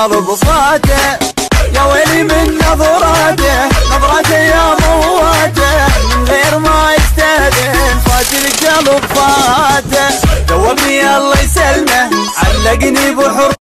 القلب فاته، يا ويلي من نظراته نظراته يا مواته، من غير ما يستهدن فات القلب فاته. جاوبني الله يسلمه علقني بحر